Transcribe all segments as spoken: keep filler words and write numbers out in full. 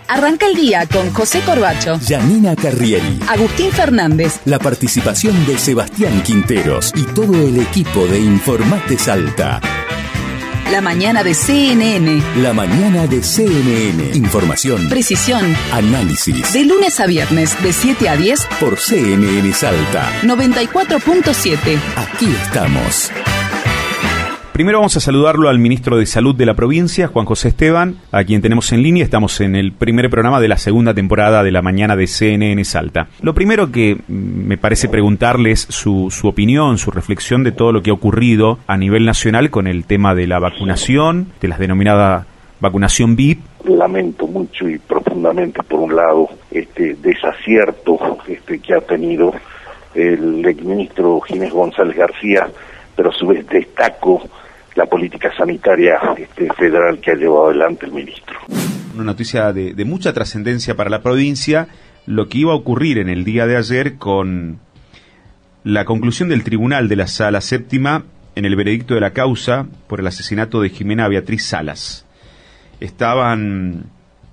Arranca el día con José Corbacho, Janina Carrieri, Agustín Fernández, la participación de Sebastián Quinteros y todo el equipo de Informate Salta. La mañana de C N N. La mañana de C N N. Información, precisión, análisis. De lunes a viernes, de siete a diez. Por C N N Salta. noventa y cuatro punto siete. Aquí estamos. Primero vamos a saludarlo al ministro de Salud de la provincia, Juan José Esteban, a quien tenemos en línea. Estamos en el primer programa de la segunda temporada de la mañana de C N N Salta. Lo primero que me parece preguntarle es su, su opinión, su reflexión de todo lo que ha ocurrido a nivel nacional con el tema de la vacunación, de la denominada vacunación V I P. Lamento mucho y profundamente, por un lado, este desacierto este, que ha tenido el exministro Ginés González García, pero a su vez destaco la política sanitaria este, federal que ha llevado adelante el ministro. Una noticia de, de mucha trascendencia para la provincia, lo que iba a ocurrir en el día de ayer con la conclusión del tribunal de la Sala Séptima en el veredicto de la causa por el asesinato de Jimena Beatriz Salas. Estaban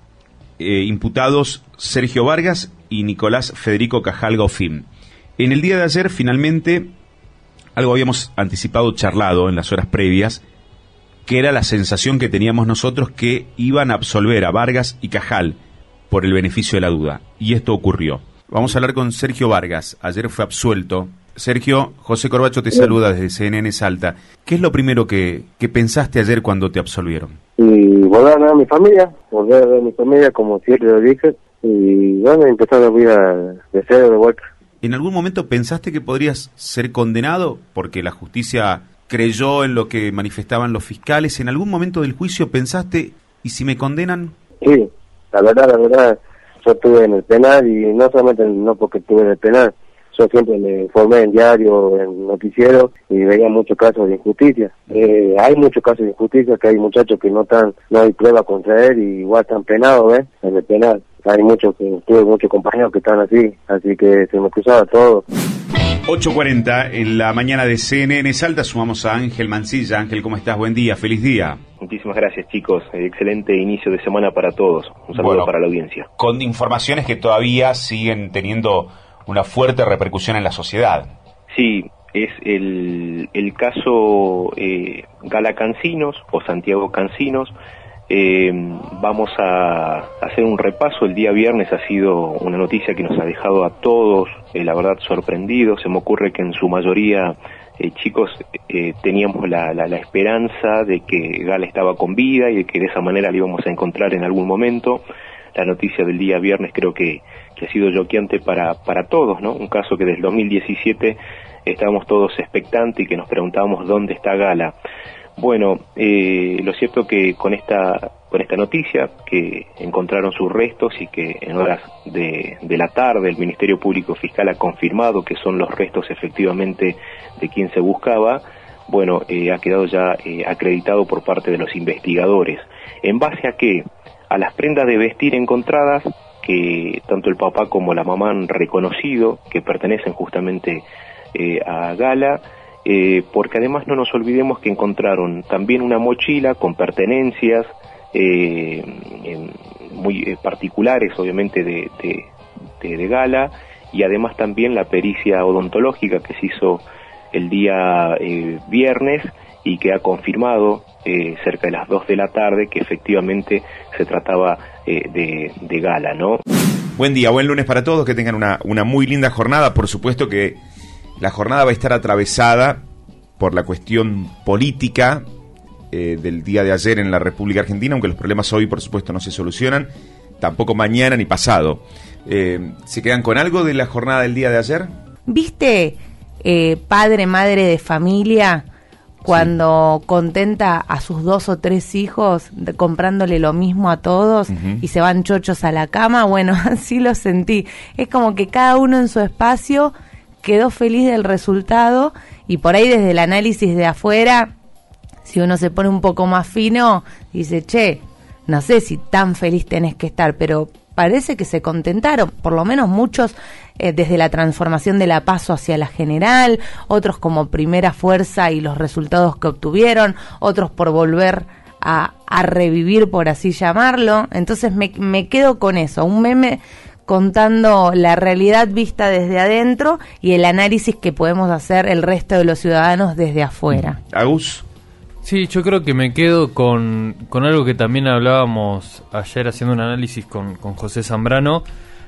eh, imputados Sergio Vargas y Nicolás Federico Cajal Gauffin. En el día de ayer, finalmente, algo habíamos anticipado, charlado en las horas previas, que era la sensación que teníamos nosotros que iban a absolver a Vargas y Cajal por el beneficio de la duda. Y esto ocurrió. Vamos a hablar con Sergio Vargas. Ayer fue absuelto. Sergio, José Corbacho te saluda desde C N N Salta. ¿Qué es lo primero que, que pensaste ayer cuando te absolvieron? Y volver a ver a mi familia, volver a ver a mi familia como siempre lo dije, y bueno, empezar la vida de cero de vuelta. ¿En algún momento pensaste que podrías ser condenado porque la justicia creyó en lo que manifestaban los fiscales? ¿En algún momento del juicio pensaste, ¿y si me condenan? Sí, la verdad, la verdad, yo estuve en el penal y no solamente no porque estuve en el penal, yo siempre me informé en diario, en noticiero y veía muchos casos de injusticia. Eh, hay muchos casos de injusticia, que hay muchachos que no están, no hay prueba contra él y igual están penados, ¿ves? En el penal. Hay muchos, que tuve muchos compañeros que están así, así que se me cruzaba todo. ocho cuarenta en la mañana de C N N Salta, sumamos a Ángel Mancilla. Ángel, ¿cómo estás? Buen día, feliz día. Muchísimas gracias, chicos. Excelente inicio de semana para todos. Un saludo bueno, para la audiencia. Con informaciones que todavía siguen teniendo una fuerte repercusión en la sociedad. Sí, es el, el caso eh, Gala Cancinos o Santiago Cancinos. Eh, vamos a hacer un repaso. El día viernes ha sido una noticia que nos ha dejado a todos, eh, la verdad, sorprendidos. Se me ocurre que en su mayoría, eh, chicos, eh, teníamos la, la, la esperanza de que Gala estaba con vida y de que de esa manera la íbamos a encontrar en algún momento. La noticia del día viernes creo que, que ha sido choqueante para, para todos, ¿no? Un caso que desde el dos mil diecisiete estábamos todos expectantes y que nos preguntábamos dónde está Gala. Bueno, eh, lo cierto que con esta con esta noticia, que encontraron sus restos y que en horas de, de la tarde el Ministerio Público Fiscal ha confirmado que son los restos efectivamente de quien se buscaba, bueno, eh, ha quedado ya eh, acreditado por parte de los investigadores. ¿En base a qué? A las prendas de vestir encontradas, que tanto el papá como la mamá han reconocido que pertenecen justamente eh, a Gala. Eh, porque además no nos olvidemos que encontraron también una mochila con pertenencias eh, en, muy eh, particulares, obviamente, de, de, de, de Gala, y además también la pericia odontológica que se hizo el día eh, viernes y que ha confirmado eh, cerca de las dos de la tarde que efectivamente se trataba eh, de, de Gala, ¿no? Buen día, buen lunes para todos, que tengan una, una muy linda jornada. Por supuesto que la jornada va a estar atravesada por la cuestión política eh, del día de ayer en la República Argentina, aunque los problemas hoy, por supuesto, no se solucionan, tampoco mañana ni pasado. Eh, ¿Se quedan con algo de la jornada del día de ayer? ¿Viste, eh, padre, madre de familia, cuando sí. contenta a sus dos o tres hijos de, comprándole lo mismo a todos uh-huh. y se van chochos a la cama? Bueno, así lo sentí. Es como que cada uno en su espacio quedó feliz del resultado, y por ahí desde el análisis de afuera, si uno se pone un poco más fino, dice, che, no sé si tan feliz tenés que estar, pero parece que se contentaron, por lo menos muchos eh, desde la transformación de la PASO hacia la general, otros como primera fuerza y los resultados que obtuvieron, otros por volver a, a revivir, por así llamarlo. Entonces me, me quedo con eso, un meme contando la realidad vista desde adentro y el análisis que podemos hacer el resto de los ciudadanos desde afuera. Agus. Sí, yo creo que me quedo con, con algo que también hablábamos ayer haciendo un análisis con, con José Zambrano,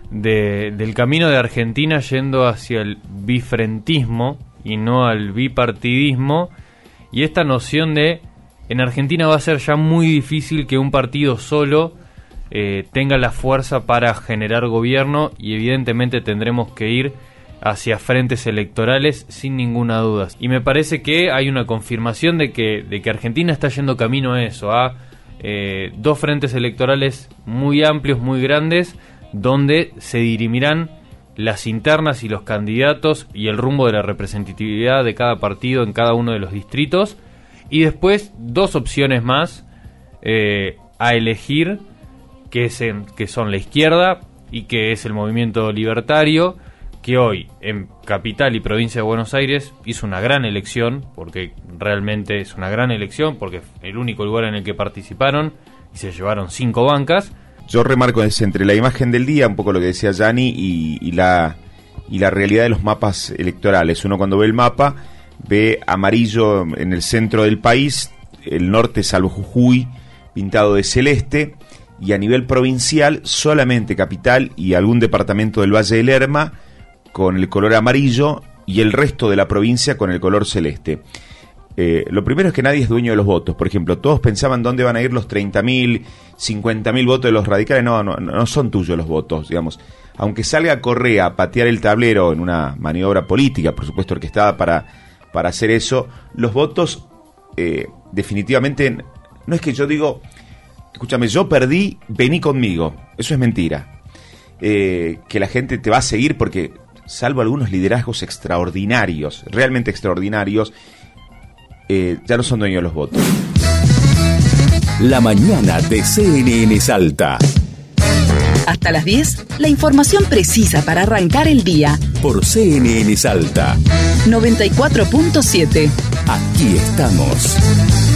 de, del camino de Argentina yendo hacia el bifrentismo y no al bipartidismo, y esta noción de en Argentina va a ser ya muy difícil que un partido solo eh, tenga la fuerza para generar gobierno, y evidentemente tendremos que ir hacia frentes electorales sin ninguna duda. Y me parece que hay una confirmación de que, de que Argentina está yendo camino a eso, a eh, dos frentes electorales muy amplios, muy grandes, donde se dirimirán las internas y los candidatos y el rumbo de la representatividad de cada partido en cada uno de los distritos, y después dos opciones más eh, a elegir, que, es en, que son la izquierda y que es el movimiento libertario, que hoy en Capital y Provincia de Buenos Aires hizo una gran elección, porque realmente es una gran elección, porque es el único lugar en el que participaron y se llevaron cinco bancas. Yo remarco es entre la imagen del día, un poco lo que decía Yanni, y, y, la, y la realidad de los mapas electorales. Uno cuando ve el mapa, ve amarillo en el centro del país, el norte salvo Jujuy, pintado de celeste, y a nivel provincial solamente Capital y algún departamento del Valle del Lerma con el color amarillo y el resto de la provincia con el color celeste. Eh, lo primero es que nadie es dueño de los votos. Por ejemplo, todos pensaban dónde van a ir los treinta mil, cincuenta mil votos de los radicales. No, no, no son tuyos los votos, digamos. Aunque salga Correa a patear el tablero en una maniobra política, por supuesto orquestada para, para hacer eso, los votos eh, definitivamente, no es que yo digo, escúchame, yo perdí, vení conmigo. Eso es mentira. Eh, que la gente te va a seguir porque, salvo algunos liderazgos extraordinarios, realmente extraordinarios, eh, ya no son dueños de los votos. La mañana de C N N Salta. Hasta las diez, la información precisa para arrancar el día. Por C N N Salta. noventa y cuatro punto siete. Aquí estamos.